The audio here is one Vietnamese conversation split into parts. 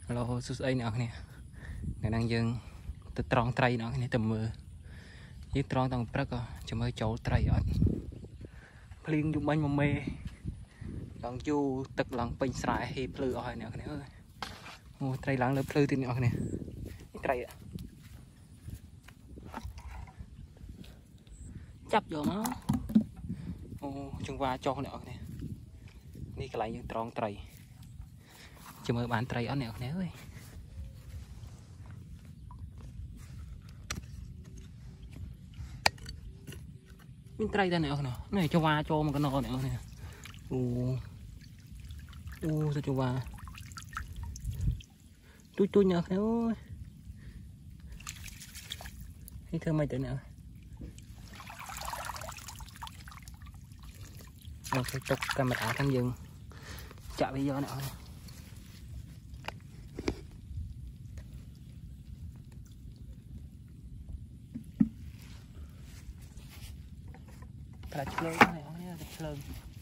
Hello, số ấy nọ nè. Ngày đang dừng từ tròn tray nọ này tầm mưa. Với tròn tầng prắc cho mới chỗ tray ở. Liên dùng bánh mà mê. Còn chu tức lần pin sải thì plư oi nè ơi. Ô tray lắng lớp plư tin nọ nè. Tray ạ. Chấp vô nó. Ô chung qua cho nè nè. Đi cái lại những tròn tray. Cho mới bán tray ở nè ơi. Mình tray ra nè này cho qua cho một cái nồi nè. Sao cho qua tôi nhớ thế ơi thấy thơm mày tới nào rồi phải tục camera thăm dừng chạm bây giờ nào là chơi này nhé chơi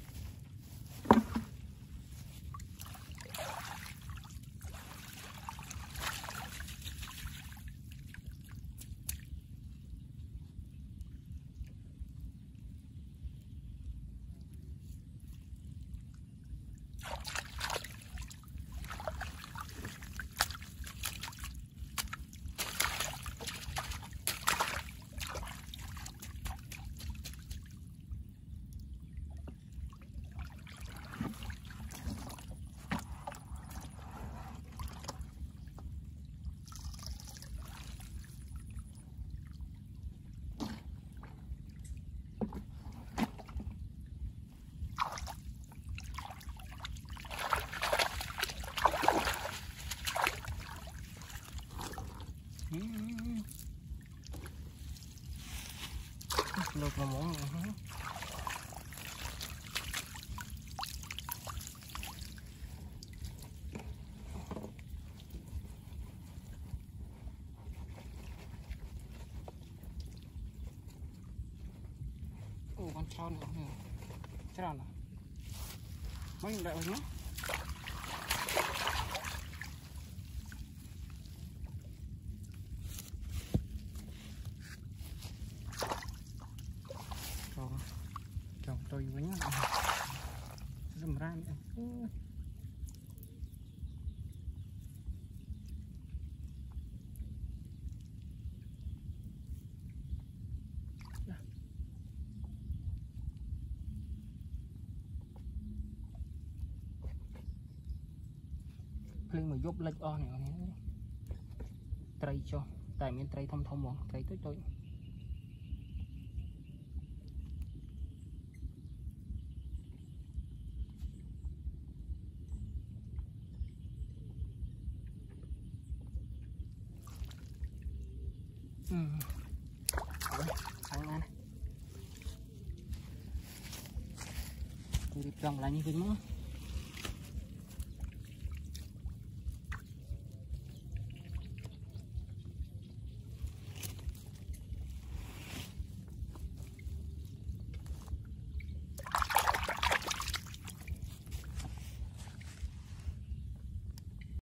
lột mà món con tròn nữa tròn à mấy đại nhá chồng tôi với nhá rầm ra lên mà giúp lệch o này tray cho tại miền tray thông thông mỏng tray tối sáng này đi trong lại như vậy nữa